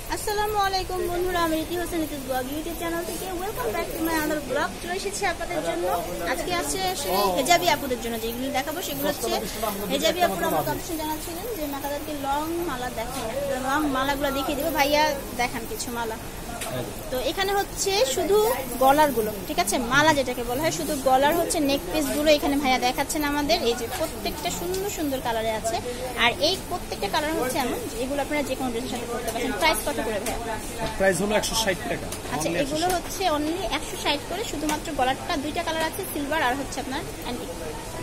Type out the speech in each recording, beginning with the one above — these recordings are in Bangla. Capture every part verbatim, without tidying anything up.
আসসালামু আলাইকুম বন্ধুরা, আমি রীতি হোসেন ঋতুজ ব্লগ ইউটিউব চ্যানেল থেকে welcome back to my other vlog. চলে এসেছি আপনাদের জন্য। আজকে আছে সেই হেজাবি আপুদের জন্য যেগুলো দেখাবো সেগুলো হচ্ছে হেজাবি আপুরা আমার কালেকশন জানাচ্ছিলেন যে তাদেরকে লং মালা দেখাই, লং মালাগুলো দেখিয়ে দেবো। ভাইয়া দেখান কিছু মালা। তো এখানে হচ্ছে শুধু গলার গুলো, ঠিক আছে, মালা যেটাকে বলা হয় শুধু গলার হচ্ছে নেক পিস গুলো এখানে ভাইয়া দেখাচ্ছেন আমাদের। এই যে প্রত্যেকটা সুন্দর সুন্দর কালারে আছে, আর এই প্রত্যেকটা কালার হচ্ছে এমন এগুলো আপনারা যে কোনো ড্রেসের সাথে পরতে পারেন। প্রাইস কত করে ভাইয়া? প্রাইস হলো একশো ষাট টাকা। আচ্ছা, এগুলো হচ্ছে অনলি একশো ষাট করে। শুধুমাত্র গলারটা দুইটা কালার আছে, সিলভার আর হচ্ছে আপনার অ্যান্টিক।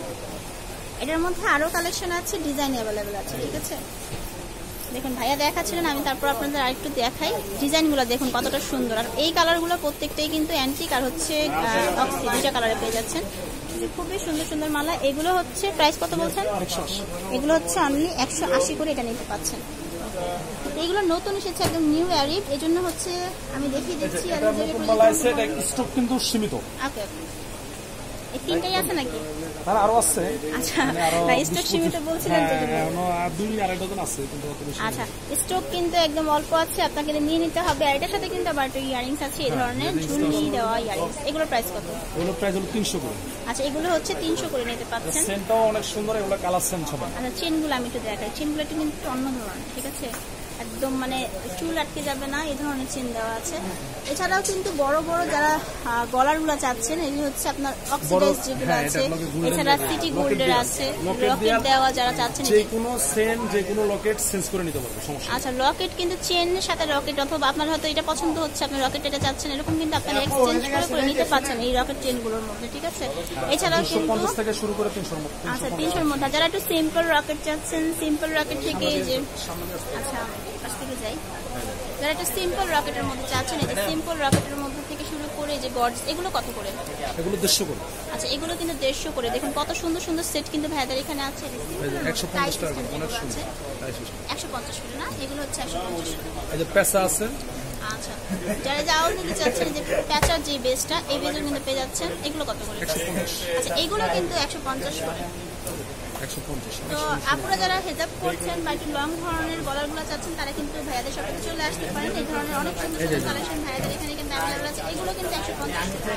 এটার মধ্যে আরো কালেকশন আছে, ডিজাইন অ্যাভেলেবেল আছে, ঠিক আছে। দেখুন ভাইয়া দেখাচ্ছিলেন, আমি তারপর আপনাদের আরেকটু দেখাই। ডিজাইনগুলো দেখুন কতটা সুন্দর, আর এই কালারগুলো প্রত্যেকটাই কিন্তু অ্যান্টিক আর হচ্ছে অক্সি দুইটা কালারে পেয়ে যাচ্ছেন। খুবই সুন্দর সুন্দর মালা। এগুলো হচ্ছে প্রাইস কত বলছেন? এগুলো হচ্ছে অনলি একশো আশি করে এটা নিতে পাচ্ছেন। এইগুলো নতুন এসেছে, একদম নিউ অ্যারিভ, এই জন্য হচ্ছে আমি দেখিয়ে দিচ্ছি। স্টক কিন্তু সীমিত। ওকে, এই তিনটাই আছে নাকি? তার আরো আছে। আচ্ছা, না স্টক সীমিত বলছিলেন যে আর দুই আড়াই ডজন আছে কিন্তু অত বেশি। আচ্ছা, স্টক কিন্তু একদম অল্প আছে, আপনাকে নিয়ে নিতে হবে। আর এটার সাথে কিন্তু আবার একটা ইয়ারিংস আছে, এই ধরনের ঝুলনি দেওয়া ইয়ারিংস। এগুলোর প্রাইস কত? এগুলোর প্রাইস হলো তিনশো করে। আচ্ছা, এগুলো হচ্ছে তিনশো করে নিতে পাচ্ছেন। চেনটাও অনেক সুন্দর, এগুলো কালার সেন্ট হবে। আচ্ছা, চেনগুলো আমি একটু দেখাই। চেনগুলো একটু কিন্তু অন্য ধরনের, ঠিক আছে, একদম মানে চুল আটকে যাবে না এই ধরনের চেন দেওয়া আছে। এছাড়াও কিন্তু বড় বড় যারা গলার গুলা চাচ্ছেন, এগুলো হচ্ছে আপনার অক্সিডাইজ যেগুলো আছে, এছাড়া সিটি গোল্ডের আছে, লকেট দেওয়া যারা চাচ্ছেন যে কোনো চেন যে কোনো লকেট চেঞ্জ করে নিতে পারবে, সমস্যা। আচ্ছা, লকেট কিন্তু চেনের সাথে রকেট, অথবা আপনার হয়তো এটা পছন্দ হচ্ছে আপনি রকেট এটা চাচ্ছেন, এরকম কিন্তু আপনারা এক্সচেঞ্জ করে করে নিতে পারছেন এই রকেট চেনগুলোর মধ্যে, ঠিক আছে। এছাড়াও কিন্তু পঞ্চাশ থেকে শুরু করে তিনশোর মধ্যে। আচ্ছা, তিনশোর মধ্যে যারা একটু সিম্পল রকেট চাচ্ছেন, সিম্পল রকেট থেকে এই যে আচ্ছা পাশ থেকে যাই, যারা একটা সিম্পল রকেটের মধ্যে চাচ্ছেন, এই যে সিম্পল রকেটের মধ্যে থেকে শুরু করে যে গডস, এগুলো কত করে? এগুলো দেড়শো করে। আচ্ছা, এগুলো কিন্তু দেড়শো করে। দেখুন কত সুন্দর সুন্দর সেট কিন্তু ভাইয়াদের এখানে আছে। একশো পঞ্চাশ টাকা, অনেক সুন্দর। একশো পঞ্চাশ করে না, এগুলো হচ্ছে একশো পঞ্চাশ করে। এই যে পেঁচা আছে। আচ্ছা, যারা যাও নিতে চাচ্ছেন যে প্যাচার যে বেসটা, এই বেসও কিন্তু পেয়ে যাচ্ছেন। এগুলো কত করে? একশো পঞ্চাশ। আচ্ছা, এগুলো কিন্তু একশো পঞ্চাশ করে। একশো পঞ্চাশ। তো আপনারা যারা হেজাব করছেন বা একটু লং ধরনের গলারগুলো চাচ্ছেন, তারা কিন্তু ভাইয়াদের সাথে চলে আসতে পারেন। এই ধরনের অনেক সুন্দর সুন্দর কালেকশন ভাইয়াদের এখানে কিন্তু অ্যাভেলেবল আছে। এগুলো কিন্তু একশো পঞ্চাশ টাকা,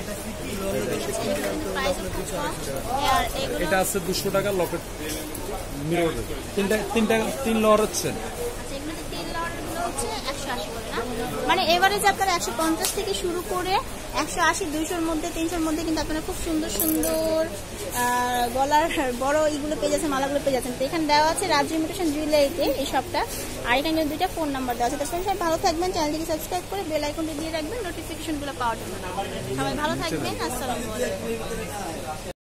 প্রাইস খুব কম। আর এগুলো এটা আছে দুশো টাকা লকেট মিরর, তিনটা তিনটা তিন লওয়ার হচ্ছে। আচ্ছা, এগুলোতে তিন লওয়ারগুলো হচ্ছে একশো আশি করে না, মানে এভারেজ আপনারা একশো পঞ্চাশ থেকে শুরু করে একশো আশি দুইশোর মধ্যে তিনশোর মধ্যে কিন্তু আপনারা খুব সুন্দর সুন্দর গলার বড় ইগুলো পেয়ে যাচ্ছেন, মালাগুলো পেয়ে যাচ্ছেন। তো এখানে দেওয়া আছে রাজ ইমিটেশন জুয়েলারিতে এই শপটা, আর এখানে দুইটা ফোন নাম্বার দেওয়া আছে। তো সবাই ভালো থাকবেন, চ্যানেলটিকে সাবস্ক্রাইব করে বেল আইকনটি দিয়ে রাখবেন নোটিফিকেশনগুলো পাওয়ার জন্য। সবাই ভালো থাকবেন, আসসালামু আলাইকুম।